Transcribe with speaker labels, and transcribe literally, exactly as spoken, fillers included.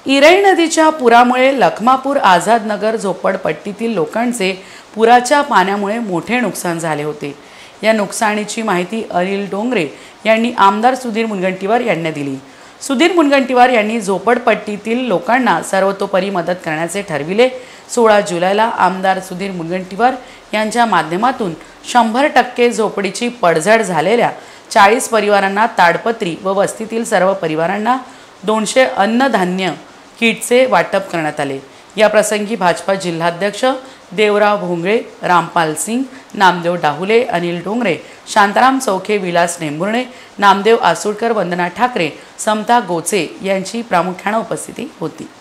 Speaker 1: इराई नदीच्या पुरामुळे लखमापूर आझादनगर झोपडपट्टीतील लोकांचे पुराच्या पाण्यामुळे मोठे नुकसान झाले होते। या नुकसानीची माहिती अनिल डोंगरे यांनी आमदार सुधीर मुनगंटीवार यांना दिली। सुधीर मुनगंटीवार यांनी झोपडपट्टीतील लोकांना सर्वतोपरी मदत करण्याचे ठरविले। सोळा जुलैला आमदार सुधीर मुनगंटीवार यांच्या माध्यमातून शंभर टक्के झोपडीची पडझड झालेल्या चाळीस परिवारांना ताडपत्री व वस्तीतील सर्व परिवारांना दोनशे अन्नधान्य किटचे वाटप करण्यात आले। या प्रसंगी भाजपा जिल्हाध्यक्ष देवराव भोंगळे, रामपाल सिंग, नामदेव डाहुले, अनिल डोंगरे, शांताराम चौखे, विलास नेंबुर्णे, नामदेव आसुळकर, वंदना ठाकरे, समता गोचे यांची प्रामुख्याने उपस्थिती होती।